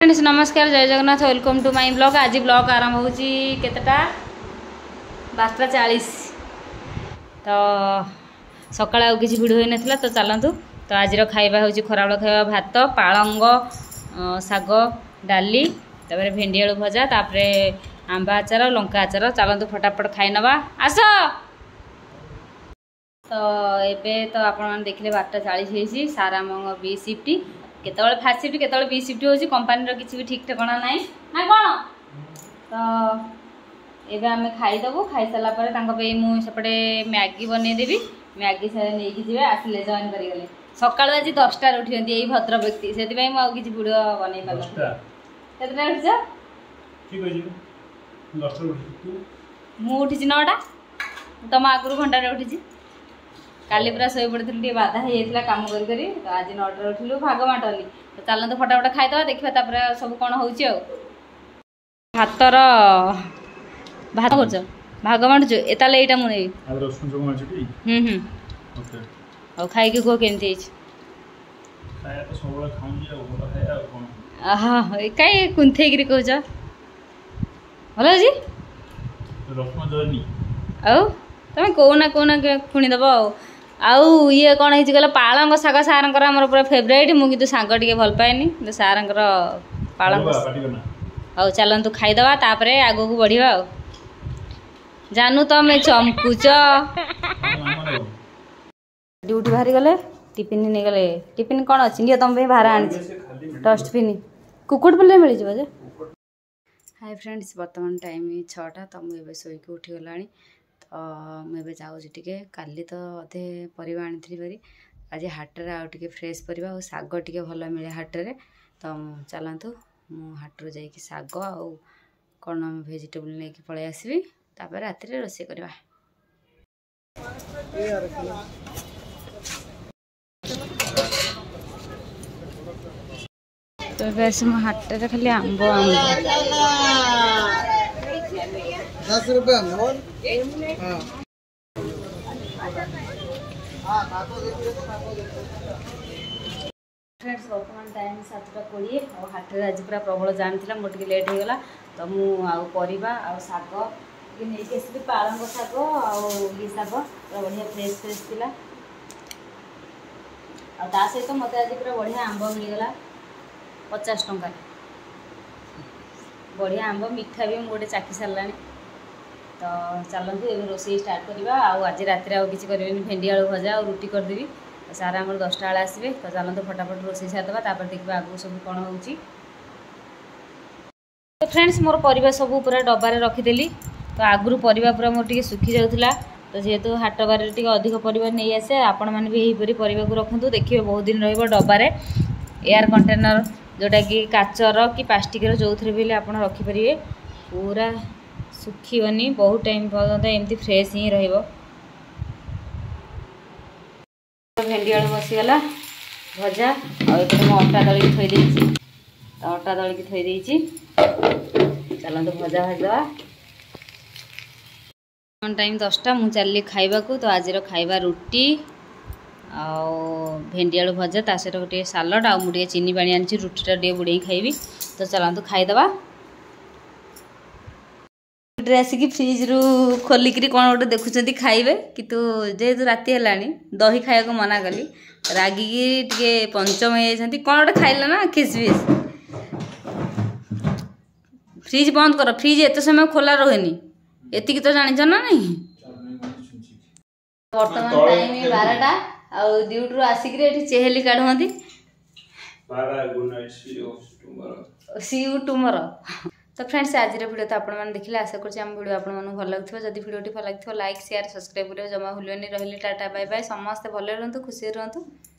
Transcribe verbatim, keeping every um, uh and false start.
Friends नमस्कार जय Jagannath welcome to my blog. आज ब्लॉग आरंभ होची केतेटा बारटा चालीस। तो सकाळ आउ किसी भिड होई नथिला तो चलंतु। तो आज खाइबा होची खराबळ खाइबा भात पालंग साग डाली तापर भेंडी आलू भजा तापर आंबा आचार लंका आचार। चलंतु फटाफट खाई नबा आस। तो एबे तो आपण देखले बारटा चालीस होईची सारा मंग बी शिफ्ट केतବେଳେ फास्ट शिफ्ट केतବେଳେ बी शिफ्ट होची कंपनी रो किछि भी ठीक ठिकाना नाही ना कोन। तो एबे हमें खाई दबो खाई सला परे तांको पे मु सेपटे मैगी बनै देबी। मैगी से नै कि जिवे आसले जॉइन करि गले सकाळ आज दस टा उठियंती एई भद्र व्यक्ति सेति पई मु किछि वीडियो बनै पालो। केतरा उठिछ ठीक होई दस टा उठि मु उठिछ नौ टा तम आगुरु घंटा रे उठिछ। काली पूरा शोई पड़ी टे बाधा होता कम कर करी। तो आज नौटा उठिलु भाग बांटली। तो चलते फटाफट खाईदे देखा सब कौन हो भातर भात कर भाग बांटु एताले एटा मु नै हम्म हम्म खाई कह केमती कई कुंथेक कह भल जी आउ तुम कौना कौना खुणीदेव आउ ये कौन है कहला पालंग साग सारंकर आमर पूरा फेवरेट मुझे सांग टे भल पाएनि तो सारंकर पालंग आउ चलतु खाईदवा तापर आगो को बढ़िया आउ जानू तुम चमकुच ड्यूटी बाहरी गले टिफिन नहीं गले टिफिन कौन अच्छी तुम बाहर आनी डस्टबिन कुकुट बोले मिल जाए। हाय फ्रेंड्स बर्तमान टाइम छटा तो मुझे शोक उठीगला। तो मुझे जाऊँगी काली तो अधे परिवा आनी भारी आज हाटर आउ टे फ्रेश परिवा और साग टे भल मिले हाटर। तो चलतु मु हाटर जा साग आउ कौन भेजिटेबल नहीं पलि आसबि तापर राति रोषे करवा। तो वैसे मो हाटर खाली आंब आंब दस रुपये फ्रेंड्स बर्तमान टाइम सातटा कोड़े और हाट आज पूरा प्रबल जाम थी मोटे लेट हो गला। तो मुझे आउ साग नहीं आसली पालंग साग आउ ये साग पूरा बढ़िया फ्रेश फ्रेश थी आ सहित मत आज पूरा बढ़िया आंब मिलगला पचास टंका बढ़िया आंब मिठा भी मुझे चाखी सारा। तो चलतु ए रोषे स्टार्ट करवा आज राति आउ किसी करें भेंडी आलू भजा और रुटी करदेवी। तो सारा आम दसटा बेले आसबे तो चलतु फटाफट रोषे सारिदेवा तापर देखा आगू सब कौन हो। तो फ्रेंड्स मोर परिवा सब पूरा डबारे रखीदेली। तो आगुरी परिवा पूरा मोर टे सुखी जाऊला। तो जेहेतु हाट बारे टे अधिक परिवा नहीं आसे आपण मैंने भी यहीपरी परिवा को रखु देखिए बहुत दिन रही डबारे एयर कंटेनर जोटा कि काचर कि प्लास्टिकर जो थे भी आप रखिपारे पूरा सुखीबनी बहुत टाइम पर्यंत एमती फ्रेश ही रहिबो। भेंडी आलू बसीगला भजा और अटा दलिक थई देछि तो अटा दलिक थई देछि चलतु भजा भाजवा। टाइम दसटा मु चलि खाइबा को। तो आज खाइबा रुटी आउ भेंडी आलू भजा ता सहित गोटे सालड आ मुझे चीनी पानी आनी रुटीटा टे बुड़े खाइबी। तो चलतु खाईदवा। आसिक फ्रिज रु खोलिक कौन गोटे देखुं खाइबे कितु जेहेतु राति है दही खाया को मना कली रागिकी टे पंचम हो कौन गोटे खाइल ना खिसबिस फ्रिज बंद कर फ्रिज एत समय खोला रोनी एति तो जान ना नहीं। बर्तमान टाइम बारटा आउ ड्यूटी आसिक चेहली काढ़ुंती सी यू टुमरो। तो फ्रेंड्स आज वीडियो तो आपने देखिए आशा करें आम वीडियो आपको भल लगे जब वीडियो भल लगे लाइक शेयर सब्सक्राइब करें जमा भूलि रही टाटा बाय बाय समस्ते भले रुहतु खुशी रुहतु।